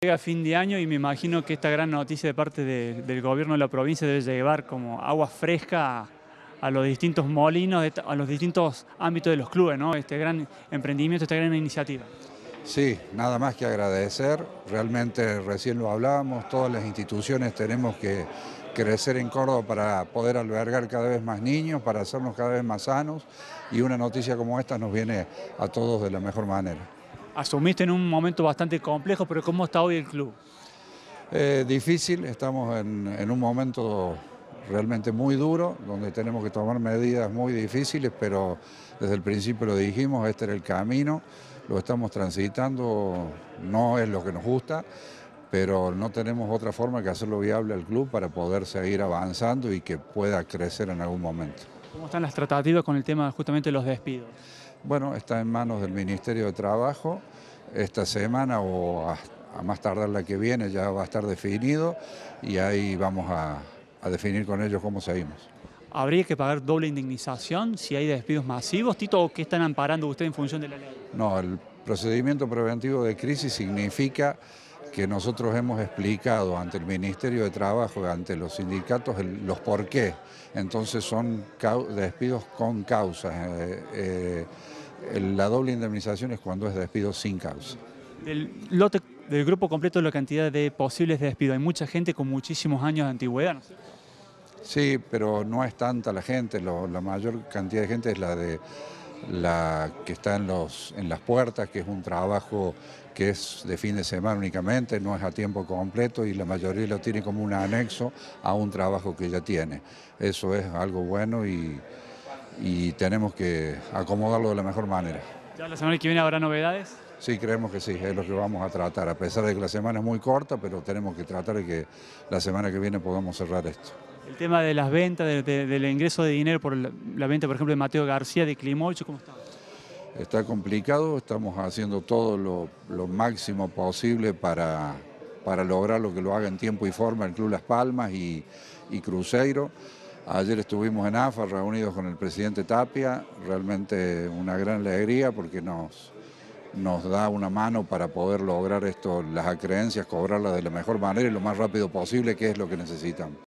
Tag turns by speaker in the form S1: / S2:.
S1: Llega fin de año y me imagino que esta gran noticia de parte del gobierno de la provincia debe llevar como agua fresca a los distintos molinos, a los distintos ámbitos de los clubes, ¿no? Este gran emprendimiento, esta gran iniciativa.
S2: Sí, nada más que agradecer. Realmente recién lo hablábamos, todas las instituciones tenemos que crecer en Córdoba para poder albergar cada vez más niños, para hacernos cada vez más sanos, y una noticia como esta nos viene a todos de la mejor manera.
S1: Asumiste en un momento bastante complejo, pero ¿cómo está hoy el club?
S2: Difícil, estamos en un momento realmente muy duro, donde tenemos que tomar medidas muy difíciles, pero desde el principio lo dijimos, este era el camino, lo estamos transitando, no es lo que nos gusta, pero no tenemos otra forma que hacerlo viable al club para poder seguir avanzando y que pueda crecer en algún momento.
S1: ¿Cómo están las tratativas con el tema justamente de los despidos?
S2: Bueno, está en manos del Ministerio de Trabajo. Esta semana o a más tardar la que viene ya va a estar definido y ahí vamos a definir con ellos cómo seguimos.
S1: ¿Habría que pagar doble indemnización si hay despidos masivos, Tito, o qué están amparando ustedes en función de la ley?
S2: No, el procedimiento preventivo de crisis significa que nosotros hemos explicado ante el Ministerio de Trabajo, ante los sindicatos, los por qué. Entonces son despidos con causa. La doble indemnización es cuando es despido sin causa.
S1: Del lote, del grupo completo de la cantidad de posibles despidos, hay mucha gente con muchísimos años de antigüedad, ¿no es cierto?
S2: Sí, pero no es tanta la gente, la mayor cantidad de gente es la que está en las puertas, que es un trabajo que es de fin de semana únicamente, no es a tiempo completo y la mayoría lo tiene como un anexo a un trabajo que ya tiene. Eso es algo bueno y tenemos que acomodarlo de la mejor manera.
S1: ¿Ya la semana que viene habrá novedades?
S2: Sí, creemos que sí, es lo que vamos a tratar, a pesar de que la semana es muy corta, pero tenemos que tratar de que la semana que viene podamos cerrar esto.
S1: El tema de las ventas, del ingreso de dinero por la venta, por ejemplo, de Mateo García, de Climocho, ¿cómo está?
S2: Está complicado, estamos haciendo todo lo máximo posible para lograr lo que lo haga en tiempo y forma el Club Las Palmas y Cruzeiro. Ayer estuvimos en AFA reunidos con el presidente Tapia, realmente una gran alegría porque nos da una mano para poder lograr esto, las acreencias, cobrarlas de la mejor manera y lo más rápido posible, que es lo que necesitamos.